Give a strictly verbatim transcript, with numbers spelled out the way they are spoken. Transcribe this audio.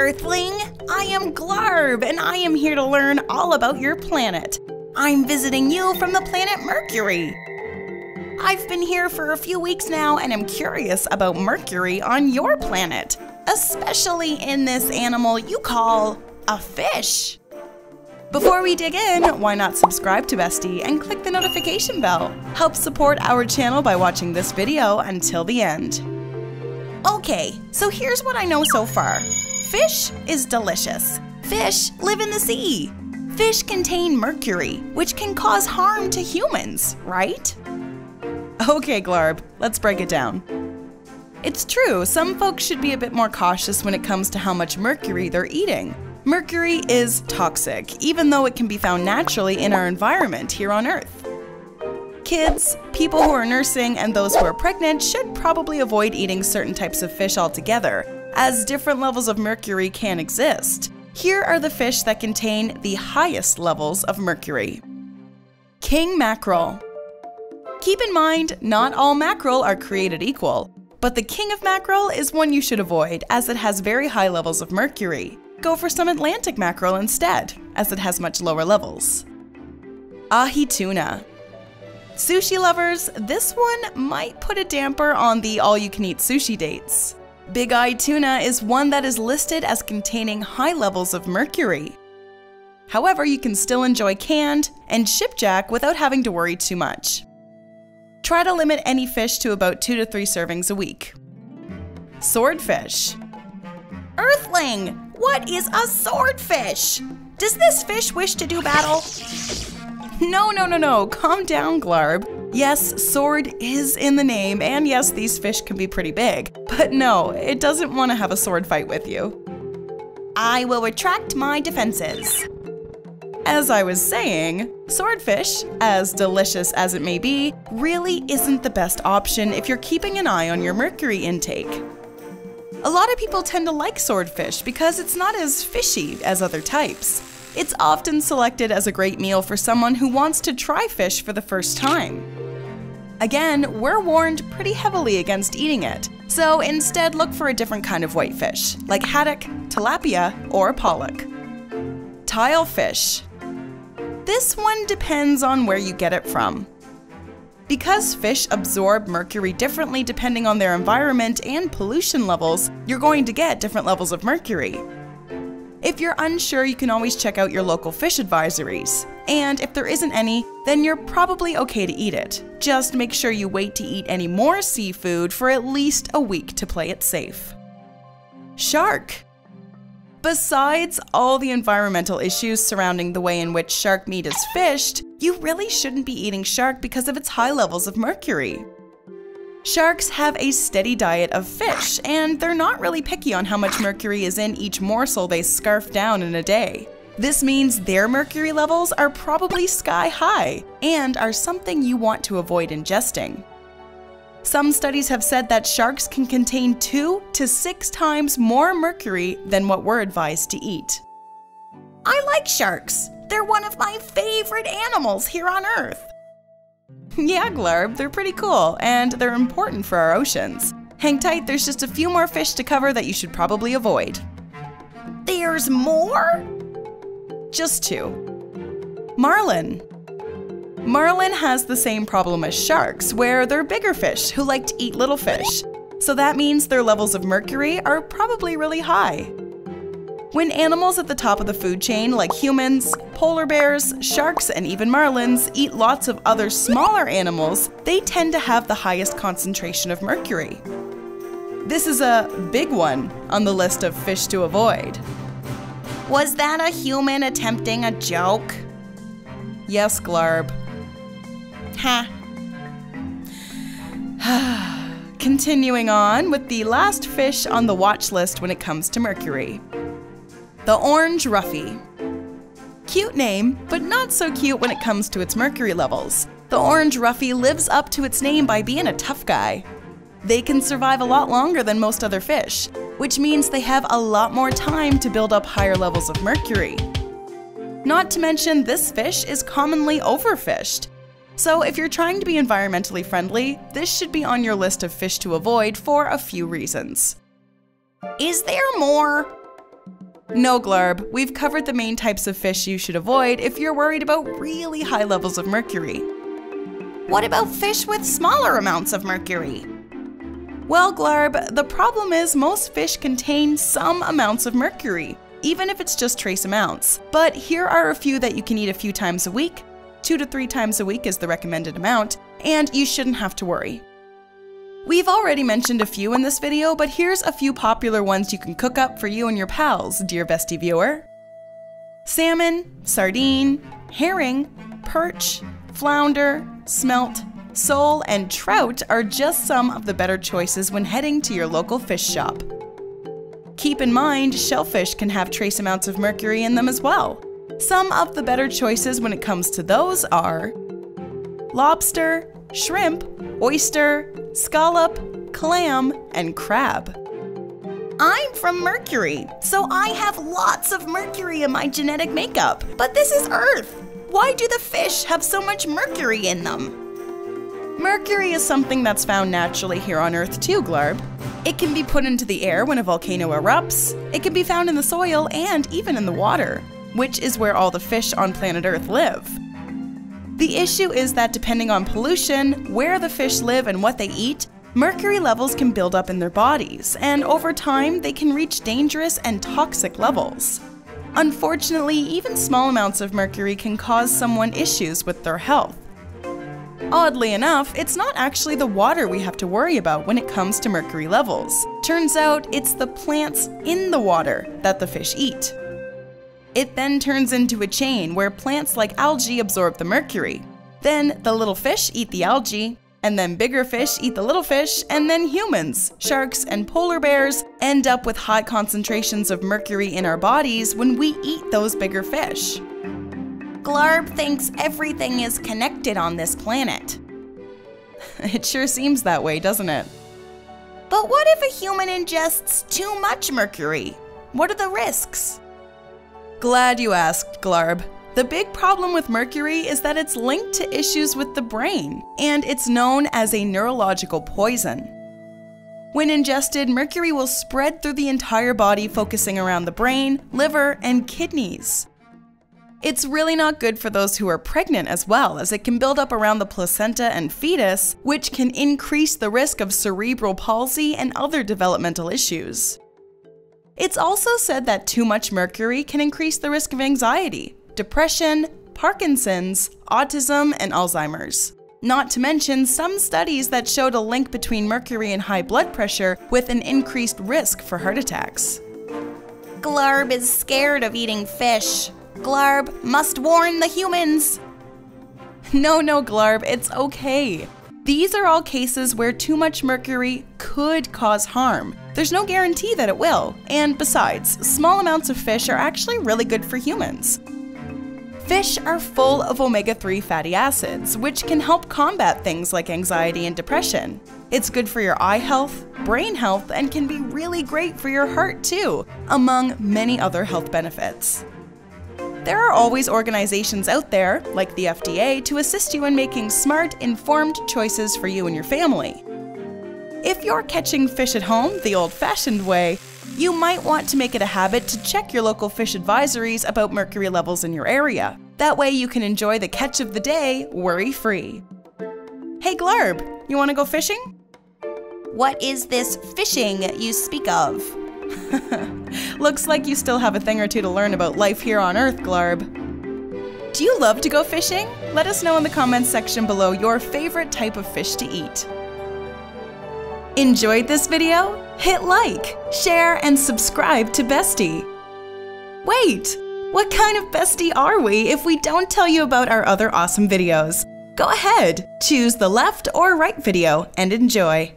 Earthling! I am Glarb, and I am here to learn all about your planet. I'm visiting you from the planet Mercury. I've been here for a few weeks now, and am curious about Mercury on your planet, especially in this animal you call a fish. Before we dig in, why not subscribe to Bestie and click the notification bell? Help support our channel by watching this video until the end. Okay, so here's what I know so far. Fish is delicious. Fish live in the sea. Fish contain mercury, which can cause harm to humans, right? Okay, Glarb, let's break it down. It's true, some folks should be a bit more cautious when it comes to how much mercury they're eating. Mercury is toxic, even though it can be found naturally in our environment here on Earth. Kids, people who are nursing, and those who are pregnant should probably avoid eating certain types of fish altogether, as different levels of mercury can exist. Here are the fish that contain the highest levels of mercury. King mackerel. Keep in mind, not all mackerel are created equal, but the king of mackerel is one you should avoid as it has very high levels of mercury. Go for some Atlantic mackerel instead, as it has much lower levels. Ahi tuna. Sushi lovers, this one might put a damper on the all-you-can-eat sushi dates. Big Ahi tuna is one that is listed as containing high levels of mercury. However, you can still enjoy canned and shipjack without having to worry too much. Try to limit any fish to about two to three servings a week. Swordfish. Earthling, what is a swordfish? Does this fish wish to do battle? No, no, no, no, calm down, Glarb. Yes, sword is in the name, and yes, these fish can be pretty big. But no, it doesn't want to have a sword fight with you. I will retract my defenses. As I was saying, swordfish, as delicious as it may be, really isn't the best option if you're keeping an eye on your mercury intake. A lot of people tend to like swordfish because it's not as fishy as other types. It's often selected as a great meal for someone who wants to try fish for the first time. Again, we're warned pretty heavily against eating it, so instead look for a different kind of whitefish, like haddock, tilapia, or pollock. Tilefish. This one depends on where you get it from. Because fish absorb mercury differently depending on their environment and pollution levels, you're going to get different levels of mercury. If you're unsure, you can always check out your local fish advisories. And if there isn't any, then you're probably okay to eat it. Just make sure you wait to eat any more seafood for at least a week to play it safe. Shark. Besides all the environmental issues surrounding the way in which shark meat is fished, you really shouldn't be eating shark because of its high levels of mercury. Sharks have a steady diet of fish, and they're not really picky on how much mercury is in each morsel they scarf down in a day. This means their mercury levels are probably sky high, and are something you want to avoid ingesting. Some studies have said that sharks can contain two to six times more mercury than what we're advised to eat. I like sharks. They're one of my favorite animals here on Earth. Yeah, Glarb, they're pretty cool, and they're important for our oceans. Hang tight, there's just a few more fish to cover that you should probably avoid. There's more? Just two. Marlin. Marlin has the same problem as sharks, where they're bigger fish who like to eat little fish. So that means their levels of mercury are probably really high. When animals at the top of the food chain, like humans, polar bears, sharks, and even marlins, eat lots of other smaller animals, they tend to have the highest concentration of mercury. This is a big one on the list of fish to avoid. Was that a human attempting a joke? Yes, Glarb. Ha. Continuing on with the last fish on the watch list when it comes to mercury. The orange Ruffy. Cute name, but not so cute when it comes to its mercury levels. The orange Ruffy lives up to its name by being a tough guy. They can survive a lot longer than most other fish, which means they have a lot more time to build up higher levels of mercury. Not to mention, this fish is commonly overfished. So if you're trying to be environmentally friendly, this should be on your list of fish to avoid for a few reasons. Is there more? No, Glarb, we've covered the main types of fish you should avoid if you're worried about really high levels of mercury. What about fish with smaller amounts of mercury? Well, Glarb, the problem is most fish contain some amounts of mercury, even if it's just trace amounts. But here are a few that you can eat a few times a week. Two to three times a week is the recommended amount, and you shouldn't have to worry. We've already mentioned a few in this video, but here's a few popular ones you can cook up for you and your pals, dear Bestie viewer. Salmon, sardine, herring, perch, flounder, smelt, sole, and trout are just some of the better choices when heading to your local fish shop. Keep in mind, shellfish can have trace amounts of mercury in them as well. Some of the better choices when it comes to those are lobster, shrimp, oyster, scallop, clam, and crab. I'm from Mercury, so I have lots of mercury in my genetic makeup. But this is Earth. Why do the fish have so much mercury in them? Mercury is something that's found naturally here on Earth too, Glarb. It can be put into the air when a volcano erupts, it can be found in the soil, and even in the water, which is where all the fish on planet Earth live. The issue is that depending on pollution, where the fish live, and what they eat, mercury levels can build up in their bodies, and over time they can reach dangerous and toxic levels. Unfortunately, even small amounts of mercury can cause someone issues with their health. Oddly enough, it's not actually the water we have to worry about when it comes to mercury levels. Turns out it's the plants in the water that the fish eat. It then turns into a chain where plants like algae absorb the mercury. Then the little fish eat the algae, and then bigger fish eat the little fish, and then humans, sharks, and polar bears end up with high concentrations of mercury in our bodies when we eat those bigger fish. Glarb thinks everything is connected on this planet. It sure seems that way, doesn't it? But what if a human ingests too much mercury? What are the risks? Glad you asked, Glarb. The big problem with mercury is that it's linked to issues with the brain, and it's known as a neurological poison. When ingested, mercury will spread through the entire body, focusing around the brain, liver, and kidneys. It's really not good for those who are pregnant as well, as it can build up around the placenta and fetus, which can increase the risk of cerebral palsy and other developmental issues. It's also said that too much mercury can increase the risk of anxiety, depression, Parkinson's, autism, and Alzheimer's. Not to mention some studies that showed a link between mercury and high blood pressure with an increased risk for heart attacks. Glarb is scared of eating fish. Glarb must warn the humans. No, no, Glarb, it's okay. These are all cases where too much mercury could cause harm. There's no guarantee that it will, and besides, small amounts of fish are actually really good for humans. Fish are full of omega three fatty acids, which can help combat things like anxiety and depression. It's good for your eye health, brain health, and can be really great for your heart too, among many other health benefits. There are always organizations out there, like the F D A, to assist you in making smart, informed choices for you and your family. If you're catching fish at home the old-fashioned way, you might want to make it a habit to check your local fish advisories about mercury levels in your area. That way you can enjoy the catch of the day worry-free. Hey Glarb, you want to go fishing? What is this fishing you speak of? Looks like you still have a thing or two to learn about life here on Earth, Glarb. Do you love to go fishing? Let us know in the comments section below your favorite type of fish to eat. Enjoyed this video? Hit like, share, and subscribe to Bestie. Wait, what kind of Bestie are we if we don't tell you about our other awesome videos? Go ahead, choose the left or right video and enjoy.